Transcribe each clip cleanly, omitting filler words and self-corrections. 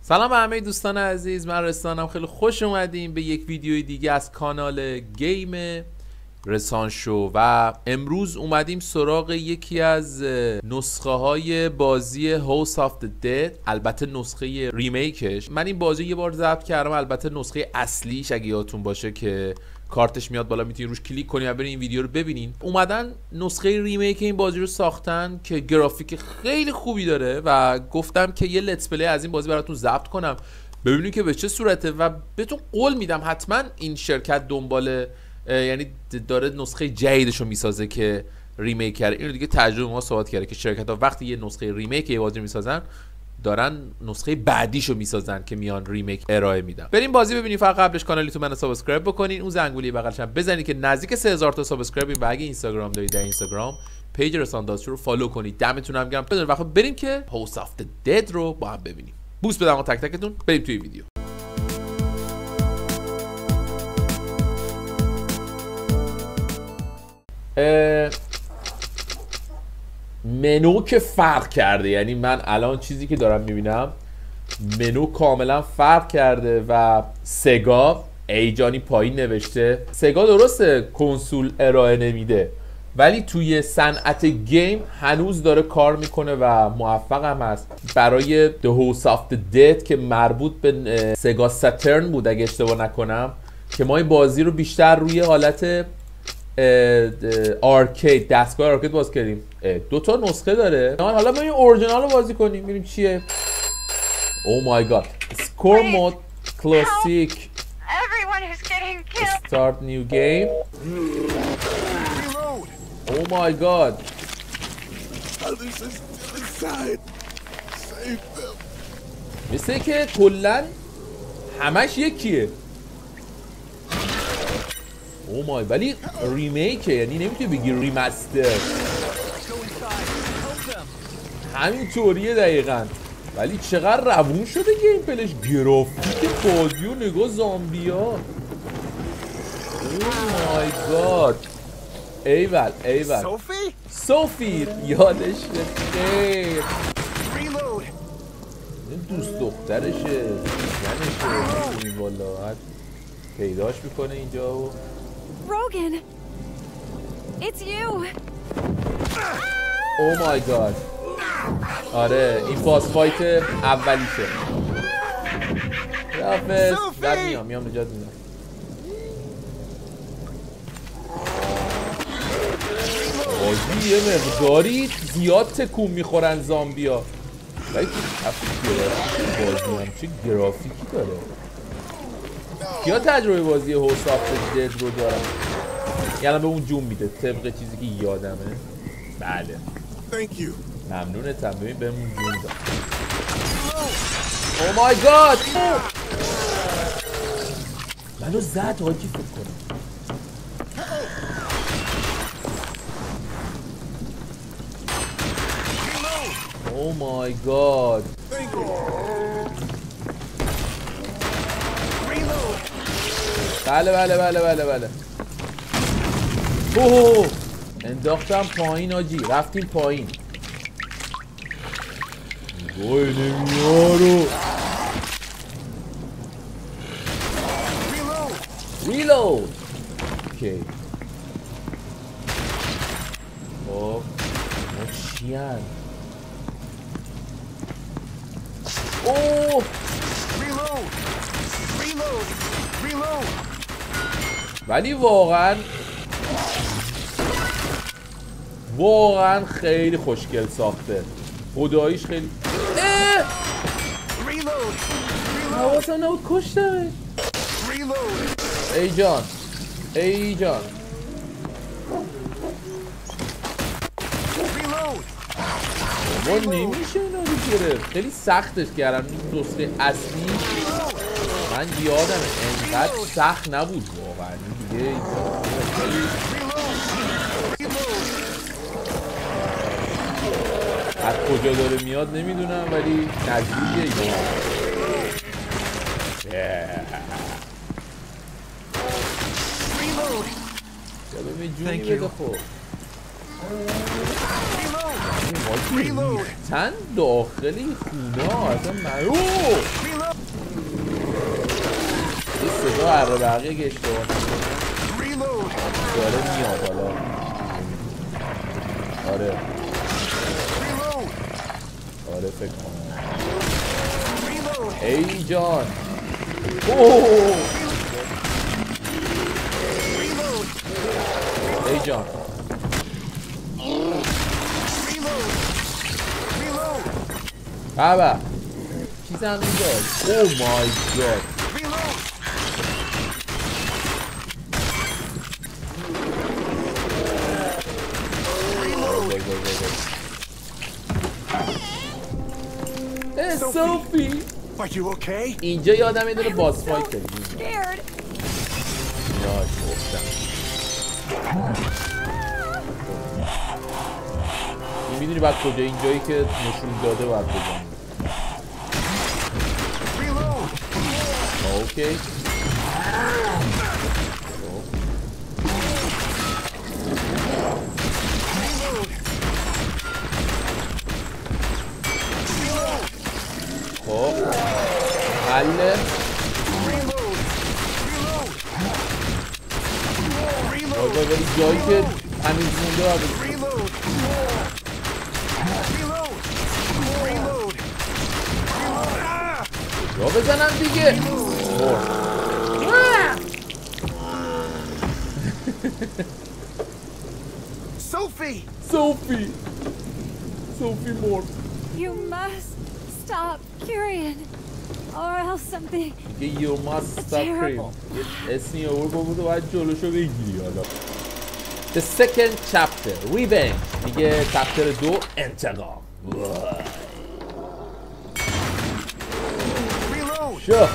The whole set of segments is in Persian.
سلام به همه دوستان عزیز، من رسانم. خیلی خوش اومدیم به یک ویدیوی دیگه از کانال گیم رسان شو و امروز اومدیم سراغ یکی از نسخه های بازی هاوس آف دد، البته نسخه ریمیکش. من این بازی یه بار ضبط کردم، البته نسخه اصلیش اگه یادتون باشه که کارتش میاد بالا، میتونید روش کلیک کنید و برید این ویدیو رو ببینین. اومدن نسخه ریمیک این بازی رو ساختن که گرافیک خیلی خوبی داره و گفتم که یه لتس پلی از این بازی براتون ضبط کنم ببینید که به چه صورته و بهتون قول میدم حتما این شرکت دنبال یعنی داره نسخه جدیدش رو میسازه که ریمیک کرده. اینو دیگه تجربه ما ثابت کرده که شرکت ها وقتی یه نسخه ریمیک یه بازی میسازن دارن نسخه بعدیشو میسازن که میان ریمیک ارائه میدن. بریم بازی ببینیم. فقط قبلش کانالیتون منو سابسکرایب بکنین، اون زنگوله بغلش هم بزنید که نزدیک 3000 تا سابسکرایبیم و اگه اینستاگرام دارید در اینستاگرام پیج رسان داستان رو فالو کنید. دمتون هم گرم. بدون وقت بریم که هاوس آف دد رو با هم ببینیم. بوس بدم تک تکتون. بریم توی ویدیو. منو که فرق کرده، یعنی من الان چیزی که دارم میبینم منو کاملا فرق کرده و سگا ایجانی پایین نوشته. سگا درسته کنسول ارائه نمیده ولی توی صنعت گیم هنوز داره کار میکنه و موفق هم هست. برای The House of the Dead که مربوط به سگا ساترن بود اگه اشتباه نکنم، که ما این بازی رو بیشتر روی حالت آرکید، دستگاه آرکید باز کردیم. دو تا نسخه داره. حالا ما این اورجینال رو بازی کنیم ببینیم چیه. او مای گاد. اسکور مود کلاسیک. استارت نیو گیم. او مای گاد. مثل که کلن همش یکیه. او مای، ولی ریمیکه، یعنی نمیتونی بگی ریمستر. همین طوریه دقیقا. ولی چقدر روون شده گیم پلش. گرافیک بازی و نگاه زامبیا. او مای گاد. ایول ایول. صوفی یادشه خیر. این دوست دخترشه، زنشه. این والا پیداش میکنه اینجا و Rogan, it's you. او مای گاد. آره این باس فایت اولیشه. یافس بعد میام نجات میدم. بازی یه مقداری زیاد تکون میخورن زامبیا ولی بازی هم چه گرافیکی داره. کیا تجربه بازی هاوس آف دد رو دارن؟ یعنی به اون جون میده طبق چیزی که یادمه. بله ممنونتم. ببین بهمون جون داد. او مای گاد. منو زد حاجی فکر کنم. او مای گاد. بله اوه انداختم پایین آجی، رفتیم پایین. وای نمیارو. ریلود. اوکی خب ما چیان. اوه ولی واقعا خیلی خوشگل ساخته. خداییش خیلی حواسم نبود کشتمش. ای جان ما نمیشه اینا رو گرفت. خیلی سختش کردم. این نسخه اصلی من یادم انقدر سخت نبود واقعا. دیگه از کجا داره میاد نمیدونم ولی نزدیکه اینا. ببین جونی بده خب. ریختن داخل این خونه ها اصلا مرو. تو هر بقیه که اشتباه نکنم داره میاد حالا. آره آره فکر کنم. ای جان اوه ای جان بابا چیزم میداد. او مای گاد سوفی اینجا یادم یه دونه باس فایت داریم. یاش گفتم میدونی بعد کجا اینجایی که نشون داده باید بزنیم. اوکی خب حله ولی جایی که هنوز مونده باید یا بزنم دیگه. Sophie! Sophie! Sophie مرد. You must stop curing, or else something You must stop curing. اسمی آور بود و باید جلوشو بگیری حالا. The second chapter, Revenge. میگه چپتر 2 انتقام. شو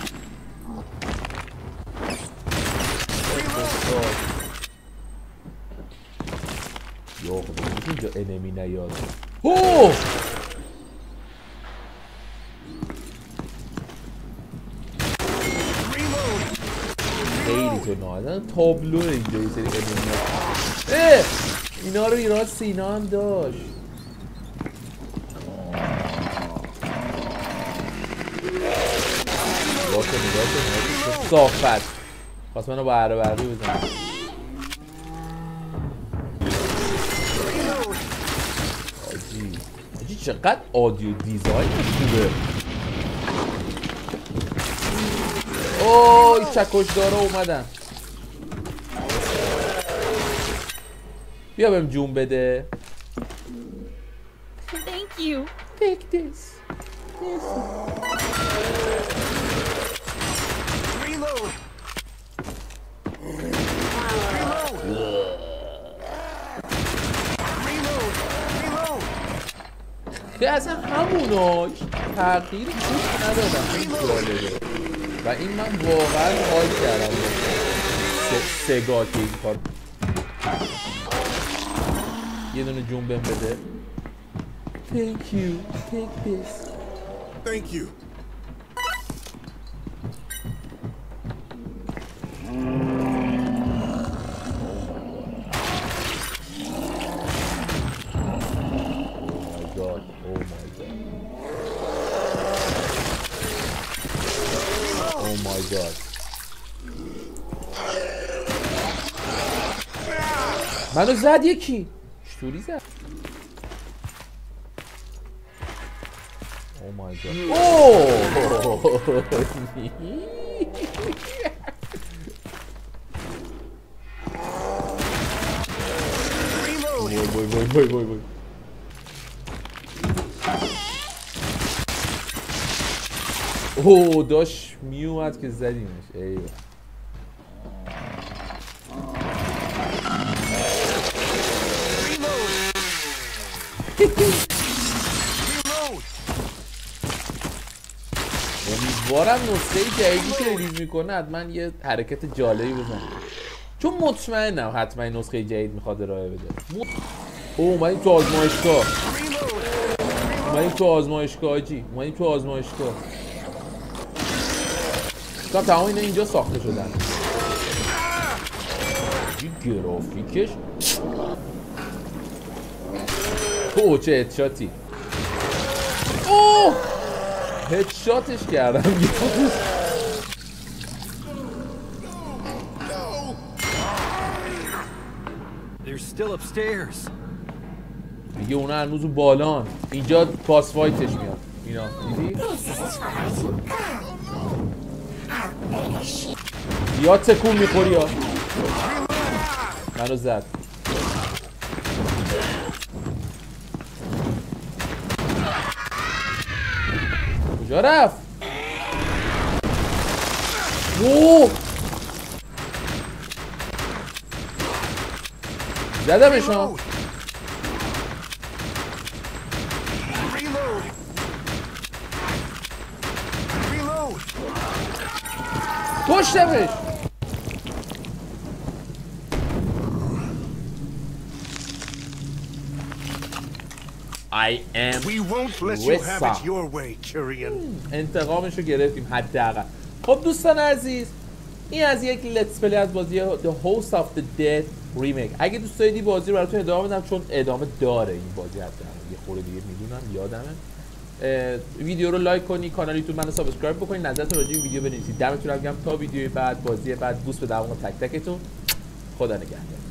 یا خدا اینجا انمی نیاد. اوه خیلی تو نادن تابلو اینجا یه سری انمی ها. اینا رو ایران سینا هم داشت. صافت خواست منو با عره برقی بزنم. آجی چقدر آدیو دیزاین خوبه. اوه چکشدارا اومدن. بیا بهم جون بده. Thank you. Take this. که اصلا هموناش تغییر خوش ندادم. این جالبه و این من واقعا حال کردم سگا که این کار. یه دونه جون بهم بده. Thank you. Take this. Thank you. منو زد یکی. چطوری زد؟ او مای گاد. اوه وای اوه داشت میومد که زدیمش. ایوه امیدوارم نسخه جدیدی که ریلیز میکنه حتما یه حرکت جالبی بزنه، چون مطمئنم حتما این نسخه جدید میخواد ارائه بده. اومدیم تو آزمایشگاه. اومدیم تو آزمایشگاه آجی. اومدیم تو آزمایشگاه. تمام اینا اینجا ساخته شدن. گرافیکش اوه چه هدشاتی. اوه هدشاتش کردم. میگه اونا هنوز اون بالان. اینجا باس فایتش میاد. اینا دیدی؟ زیاد تکون میخوری ها. منو زد. کجا رفت؟ اوه زدمش ها. کشتمش. I am We won't let you have it your way, Kyrian. انتقامشو گرفتیم حداقل. خب دوستان عزیز، این از یک لیتس پلی از بازی The Host of the Dead ریمیک. اگه دوست دارید بازی رو براتون ادامه بدم، چون ادامه داره این بازی، حتی یه خورده دیگه میدونم یادمه. ویدیو رو لایک کنی، کانال یوتیوب منو سابسکرایب بکنید، نظرتون راجع به این ویدیو بنویسید. دمتون گرم تا ویدیوی بعد، بازی بعد. بوس به دوام تک تکتون. خدا نگهدار.